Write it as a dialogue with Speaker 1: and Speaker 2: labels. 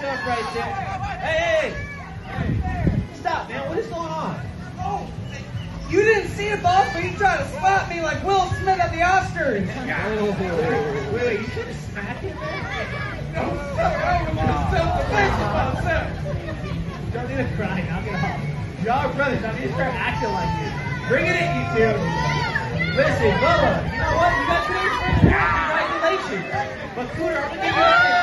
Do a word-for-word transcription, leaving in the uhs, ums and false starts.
Speaker 1: up right there. Hey, hey, hey. Stop, man. What is going on?
Speaker 2: Oh, you didn't see it, boss, but you tried to spot me like Will Smith at the Oscars.
Speaker 1: Wait, wait, you should have smacked him, man.
Speaker 2: No, I'm going to self-defense myself.
Speaker 1: Don't need to cry. Knock it off. Y'all are brothers. I need to start acting like this. Bring it in, you two. Listen, Bubba, you know what? You got today's first round. Congratulations. But Cooter, I'm going to give you